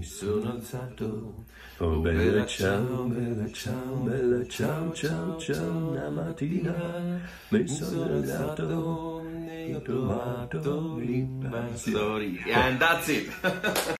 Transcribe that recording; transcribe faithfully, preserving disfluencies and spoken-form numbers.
sono alzato. Oh bella ciao, bella ciao, bella ciao, ciao, ciao. Una mattina mi sono alzato e ho trovato l'invasori. And that's it.